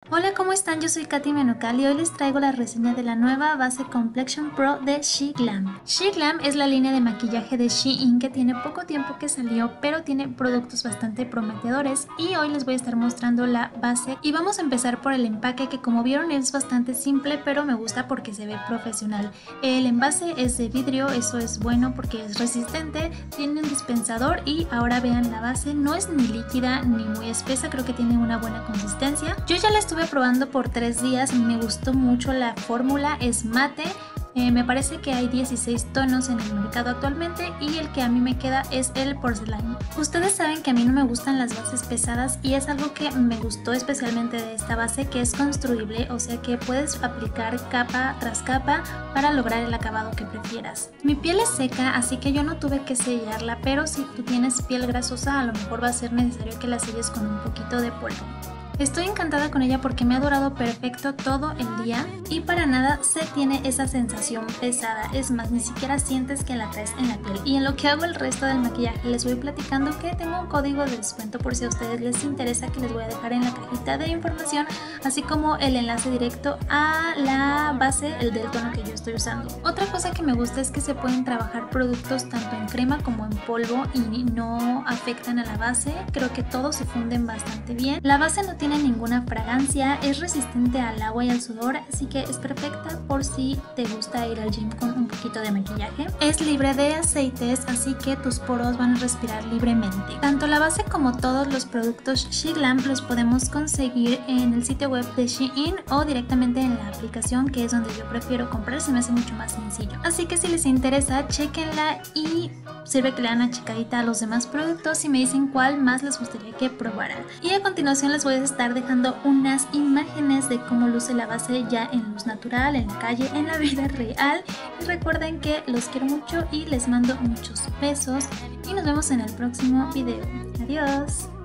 Hola, ¿cómo están? Yo soy Katy Menocal y hoy les traigo la reseña de la nueva base Complexion Pro de SheGlam. SheGlam es la línea de maquillaje de Shein que tiene poco tiempo que salió, pero tiene productos bastante prometedores y hoy les voy a estar mostrando la base y vamos a empezar por el empaque, que como vieron es bastante simple, pero me gusta porque se ve profesional. El envase es de vidrio, eso es bueno porque es resistente, tiene un dispensador y ahora vean la base, no es ni líquida ni muy espesa, creo que tiene una buena consistencia. Yo ya la estuve probando por 3 días y me gustó mucho la fórmula, es mate. Me parece que hay 16 tonos en el mercado actualmente y el que a mí me queda es el Porcelain. Ustedes saben que a mí no me gustan las bases pesadas y es algo que me gustó especialmente de esta base, que es construible, o sea que puedes aplicar capa tras capa para lograr el acabado que prefieras. Mi piel es seca, así que yo no tuve que sellarla, pero si tú tienes piel grasosa a lo mejor va a ser necesario que la selles con un poquito de polvo. Estoy encantada con ella porque me ha durado perfecto todo el día y para nada se tiene esa sensación pesada, es más, ni siquiera sientes que la traes en la piel. Y en lo que hago el resto del maquillaje les voy platicando que tengo un código de descuento por si a ustedes les interesa, que les voy a dejar en la cajita de información, así como el enlace directo a la base, el del tono que yo estoy usando. Otra cosa que me gusta es que se pueden trabajar productos tanto en crema como en polvo y no afectan a la base, creo que todos se funden bastante bien. La base no tiene ninguna fragancia, es resistente al agua y al sudor, así que es perfecta por si te gusta ir al gym con un poquito de maquillaje. Es libre de aceites, así que tus poros van a respirar libremente. Tanto la base como todos los productos SheGlam los podemos conseguir en el sitio web de Shein o directamente en la aplicación, que es donde yo prefiero comprar, se me hace mucho más sencillo. Así que si les interesa, chequenla y sirve que le dan una checadita a los demás productos y me dicen cuál más les gustaría que probaran. Y a continuación les voy a estar dejando unas imágenes de cómo luce la base ya en luz natural, en la calle, en la vida real. Y recuerden que los quiero mucho y les mando muchos besos y nos vemos en el próximo video. Adiós.